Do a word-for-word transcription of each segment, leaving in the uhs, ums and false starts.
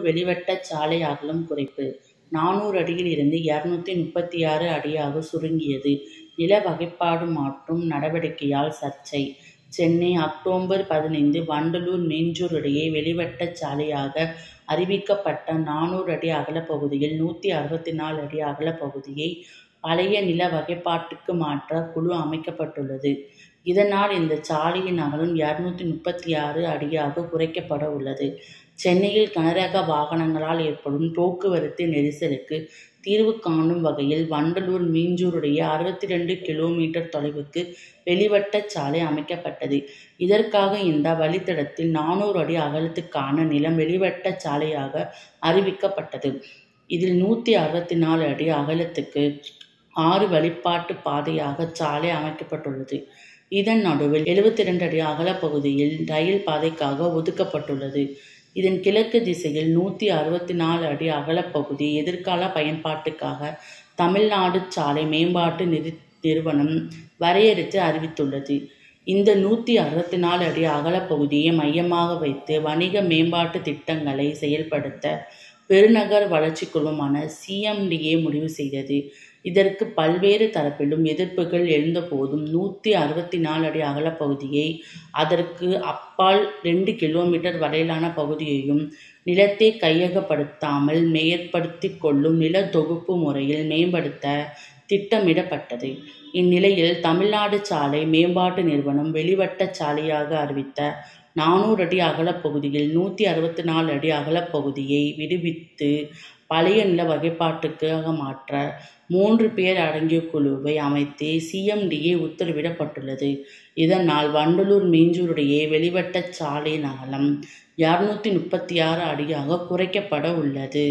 வெளிவட்ட சாலை அகலம் குறைப்பு. நானூறு அடியில் இருந்து இருநூத்தி முப்பத்தி ஆறு அடியாக சுருங்கியது. நில வகைப்பாடு மாற்றும் நடவடிக்கையால் சர்ச்சை. சென்னை அக்டோபர் பதினைந்து வண்டலூர் மீஞ்சூர் இடையே வெளிவட்ட சாலையாக அறிவிக்கப்பட்ட நானூறு அடி அகலப் பகுதியில் நூற்றி அறுபத்தி நாலு அடி அகலப் பகுதியை பழைய நில வகைப்பாட்டுக்கு மாற்ற குழு அமைக்கப்பட்டுள்ளது. இதனால் இந்த சாலையின் அகலம் இருநூத்தி முப்பத்தி ஆறு அடியாக குறைக்கப்பட உள்ளது. சென்னையில் கனரக வாகனங்களால் ஏற்படும் போக்குவரத்து நெரிசலுக்கு தீர்வு காணும் வகையில் வண்டலூர் மீஞ்சூர் இடையே அறுபத்தி ரெண்டு கிலோமீட்டர் தொலைவுக்கு வெளிவட்ட சாலை அமைக்கப்பட்டது. இதற்காக இந்த வழித்தடத்தில் நானூறு அடி அகலத்துக்கான நிலம் வெளிவட்ட சாலையாக அறிவிக்கப்பட்டது. இதில் நூற்றி அறுபத்தி நாலு அடி அகலத்துக்கு ஆறு வழிபாட்டு பாதையாக சாலை அமைக்கப்பட்டுள்ளது. இதன் நடுவில் எழுபத்தி இரண்டு அடி அகலப் பகுதியில் ரயில் பாதைக்காக ஒதுக்கப்பட்டுள்ளது. இதன் கிழக்கு திசையில் நூற்றி அறுபத்தி நாலு அடி அகலப்பகுதி எதிர்கால பயன்பாட்டுக்காக தமிழ்நாடு சாலை மேம்பாட்டு நிறுவனம் வரையறுத்து அறிவித்துள்ளது. இந்த நூற்றி அறுபத்தி நாலு அடி அகலப்பகுதியை மையமாக வைத்து வணிக மேம்பாட்டு திட்டங்களை செயல்படுத்த பெருநகர் வளர்ச்சி குழுமமான சி எம் டி ஏ முடிவு செய்தது. இதற்கு பல்வேறு தரப்பிலும் எதிர்ப்புகள் எழுந்தபோதும் நூற்றி அறுபத்தி நாலு அடி அகலப்பகுதியை அதற்கு அப்பால் ரெண்டு கிலோமீட்டர் வரையிலான பகுதியையும் நிலத்தை கையகப்படுத்தாமல் மேற்படுத்தி கொள்ளும் நில தொகுப்பு முறையில் மேம்படுத்த திட்டமிடப்பட்டது. இந்நிலையில் தமிழ்நாடு சாலை மேம்பாட்டு நிறுவனம் வெளிவட்ட சாலையாக அறிவித்த நானூறு அடி அகலப்பகுதியில் நூற்றி அறுபத்தி நாலு அடி அகலப்பகுதியை விடுவித்து பழைய நில வகைப்பாட்டுக்காக மாற்ற மூன்று பேர் அடங்கிய குழுவை அமைத்து சி எம் டி ஏ உத்தரவிடப்பட்டுள்ளது. இதனால் வண்டலூர் மீஞ்சூரிடையே வெளிவட்ட சாலையின் அகலம் இருநூத்தி முப்பத்தி ஆறு அடியாக குறைக்கப்பட உள்ளது.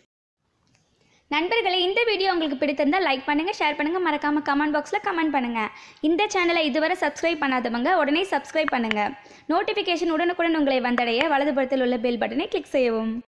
நண்பர்களே, இந்த வீடியோ உங்களுக்கு பிடித்திருந்தால் லைக் பண்ணுங்கள், ஷேர் பண்ணுங்கள், மறக்காமல் கமெண்ட் பாக்ஸில் கமெண்ட் பண்ணுங்கள். இந்த சேனலை இதுவரை சப்ஸ்கிரைப் பண்ணாதவங்க உடனே சப்ஸ்கிரைப் பண்ணுங்கள். நோட்டிஃபிகேஷன் உடனுக்குடன் உங்களை வந்தடைய வலதுபுறத்தில் உள்ள பெல் பட்டனை கிளிக் செய்யவும்.